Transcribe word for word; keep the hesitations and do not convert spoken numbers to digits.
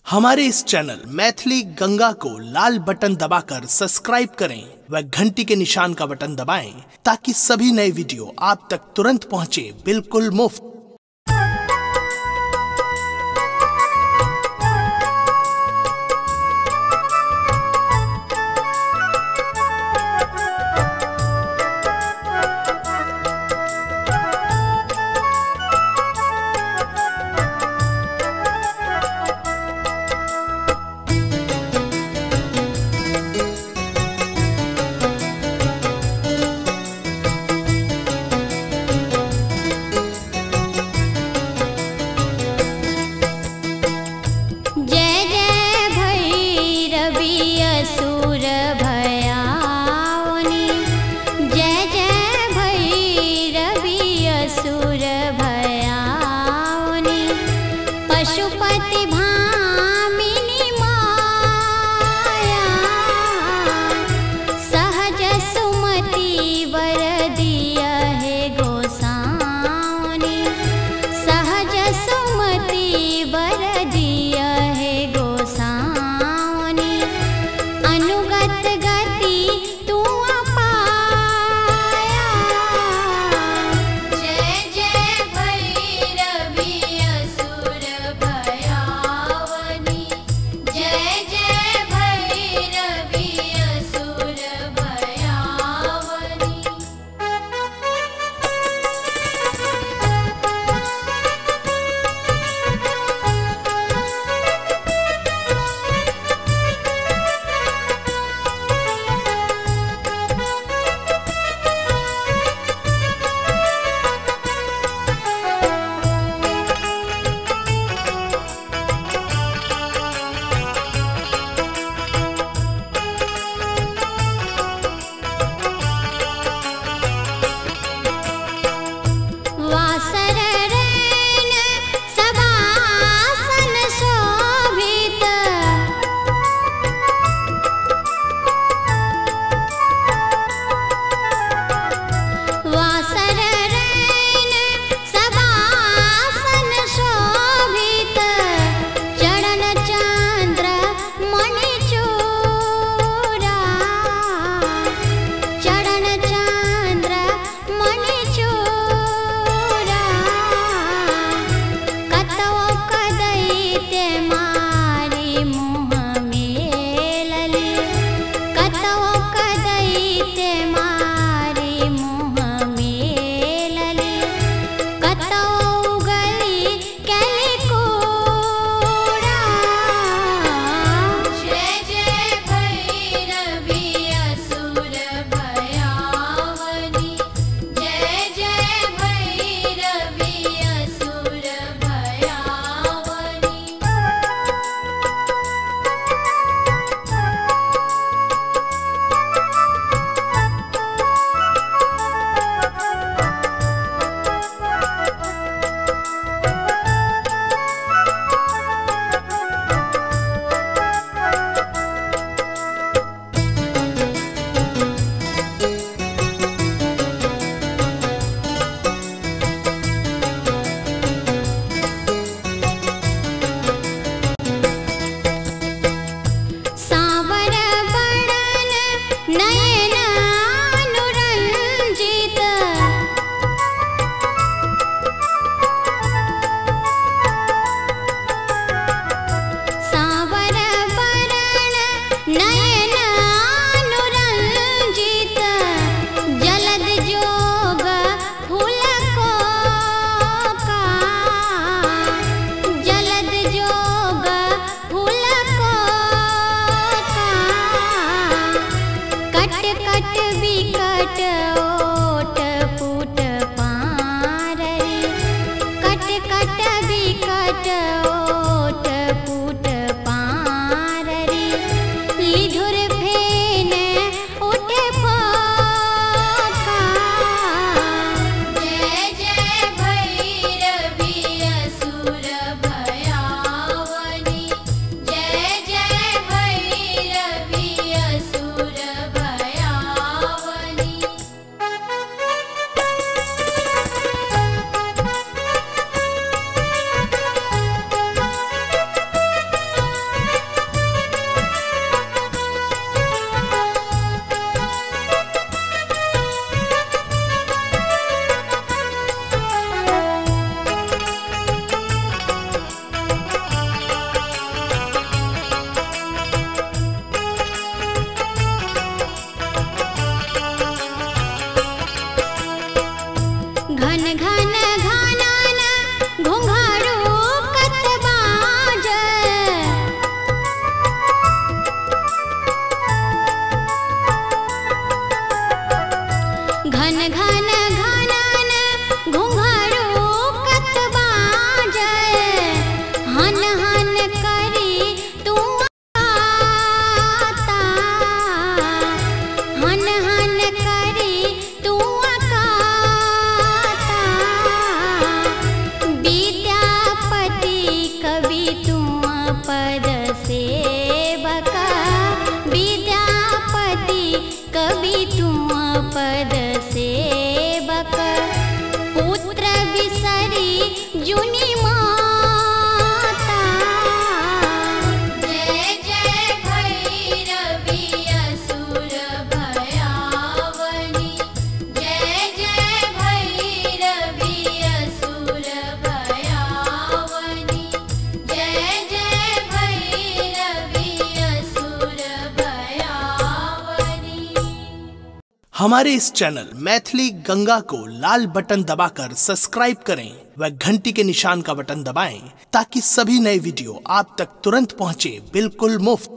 हमारे इस चैनल मैथिली गंगा को लाल बटन दबाकर सब्सक्राइब करें व घंटी के निशान का बटन दबाएं ताकि सभी नए वीडियो आप तक तुरंत पहुंचे बिल्कुल मुफ्त। पशुपति भामिनी माया सहज सुमति वर दिया है गोसाउनी, सहज सुमति वर दिया है गोसाउनी। अनुगत गति तू अपाया, जय जय भैरवी असुर भयावनी, जय जय भैरवी असुर भयावनी। हमारे इस चैनल मैथिली गंगा को लाल बटन दबाकर सब्सक्राइब करें व घंटी के निशान का बटन दबाएं ताकि सभी नए वीडियो आप तक तुरंत पहुंचे बिल्कुल मुफ्त।